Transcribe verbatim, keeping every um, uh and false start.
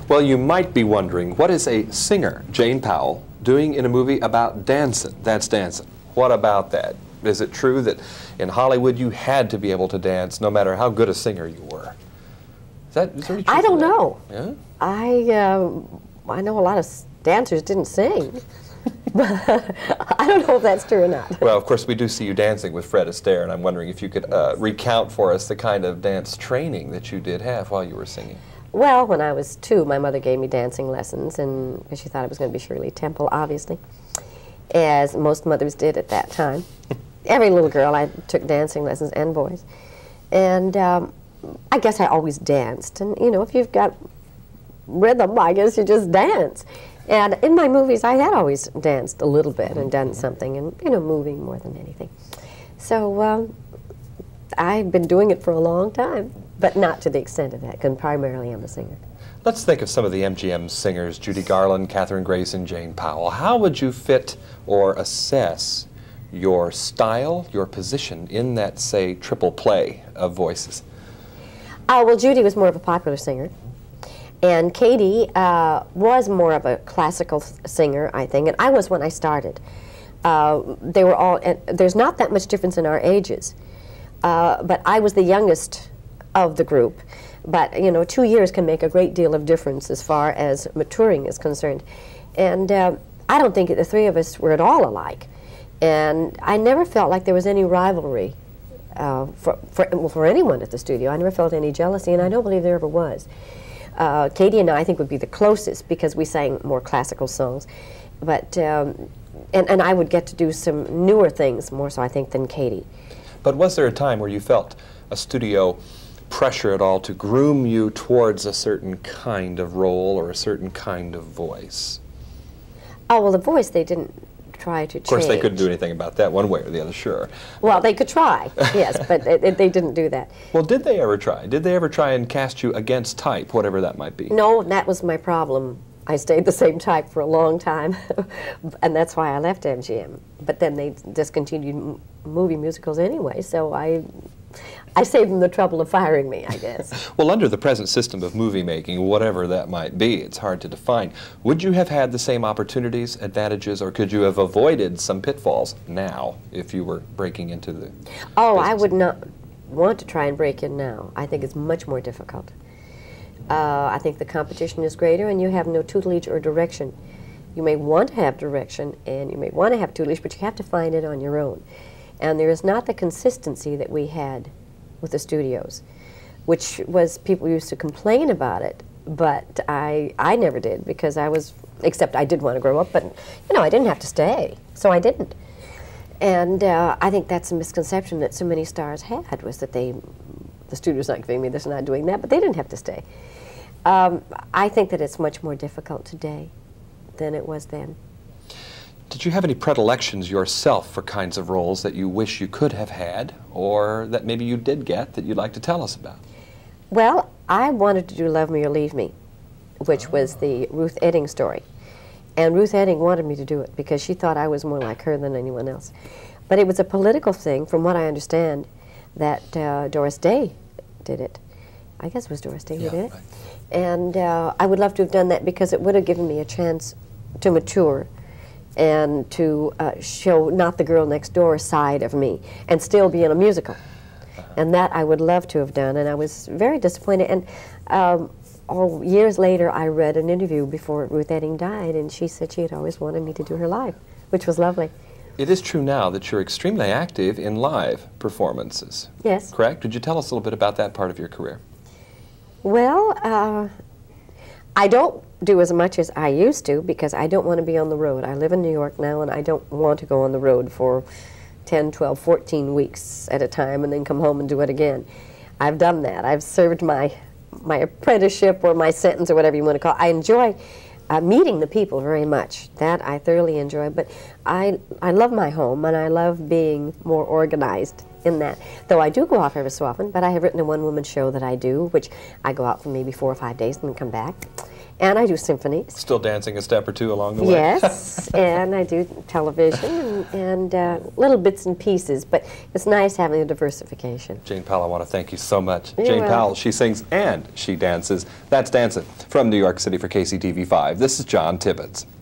Well, you might be wondering, what is a singer, Jane Powell, doing in a movie about dancing? That's dancing. What about that? Is it true that in Hollywood you had to be able to dance no matter how good a singer you were? Is that, is there any truth I don't to that? know. Yeah? I, uh, I know a lot of dancers didn't sing. But I don't know if that's true or not. Well, of course, we do see you dancing with Fred Astaire, and I'm wondering if you could uh, recount for us the kind of dance training that you did have while you were singing. Well, when I was two, my mother gave me dancing lessons, and she thought it was going to be Shirley Temple, obviously, as most mothers did at that time. Every little girl, I took dancing lessons, and boys. And um, I guess I always danced. And, you know, if you've got rhythm, I guess you just dance. And in my movies, I had always danced a little bit and done something, and, you know, moving more than anything. So um, I've been doing it for a long time, but not to the extent of that, because primarily I'm a singer. Let's think of some of the M G M singers, Judy Garland, Kathryn Grace, and Jane Powell. How would you fit or assess your style, your position in that, say, triple play of voices? Uh, well, Judy was more of a popular singer. And Katie uh, was more of a classical singer, I think, and I was when I started. Uh, they were all, and there's not that much difference in our ages, uh, but I was the youngest of the group. But, you know, two years can make a great deal of difference as far as maturing is concerned. And uh, I don't think the three of us were at all alike. And I never felt like there was any rivalry uh, for, for, well, for anyone at the studio. I never felt any jealousy, and I don't believe there ever was. Uh, Katie and I, I think, would be the closest because we sang more classical songs. But, um, and, and I would get to do some newer things more so, I think, than Katie. But was there a time where you felt a studio pressure at all to groom you towards a certain kind of role or a certain kind of voice? Oh, well, the voice they didn't try to change. Of course, they couldn't do anything about that one way or the other, sure. Well, they could try, yes, but it, it, they didn't do that. Well, did they ever try? Did they ever try and cast you against type, whatever that might be? No, that was my problem. I stayed the same type for a long time, and that's why I left M G M. But then they discontinued m movie musicals anyway, so I, I saved them the trouble of firing me, I guess. Well, under the present system of movie making, whatever that might be, it's hard to define. Would you have had the same opportunities, advantages, or could you have avoided some pitfalls now if you were breaking into the Oh, business? I would not want to try and break in now. I think it's much more difficult. Uh, I think the competition is greater, and you have no tutelage or direction. You may want to have direction, and you may want to have tutelage, but you have to find it on your own. And there is not the consistency that we had with the studios, which was, people used to complain about it, but I, I never did, because I was, except I did want to grow up, but, you know, I didn't have to stay, so I didn't. And uh, I think that's a misconception that so many stars had, was that they, the studio's not giving me this and not doing that, but they didn't have to stay. Um, I think that it's much more difficult today than it was then. Did you have any predilections yourself for kinds of roles that you wish you could have had, or that maybe you did get that you'd like to tell us about? Well, I wanted to do Love Me or Leave Me, which was the Ruth Edding story. And Ruth Edding wanted me to do it because she thought I was more like her than anyone else. But it was a political thing, from what I understand, that uh, Doris Day did it. I guess it was Doris Day who Yeah, did it. right. And uh, I would love to have done that because it would have given me a chance to mature and to uh, show not the girl next door side of me and still be in a musical. And that I would love to have done, and I was very disappointed. And um, all, years later, I read an interview before Ruth Edding died, and she said she had always wanted me to do her live, which was lovely. It is true now that you're extremely active in live performances. Yes. Correct? Could you tell us a little bit about that part of your career? Well, uh, I don't do as much as I used to because I don't want to be on the road. I live in New York now, and I don't want to go on the road for ten, twelve, fourteen weeks at a time and then come home and do it again. I've done that. I've served my, my apprenticeship or my sentence or whatever you want to call it. I enjoy uh, meeting the people very much. That I thoroughly enjoy. But I, I love my home, and I love being more organized in that. Though I do go off every so often, but I have written a one-woman show that I do, which I go out for maybe four or five days and then come back. And I do symphonies. Still dancing a step or two along the way? Yes, and I do television and, and uh, little bits and pieces, but it's nice having a diversification. Jane Powell, I want to thank you so much. You're Jane welcome. Powell, she sings and she dances. That's Dancin' from New York City for K C T V five. This is John Tibbetts.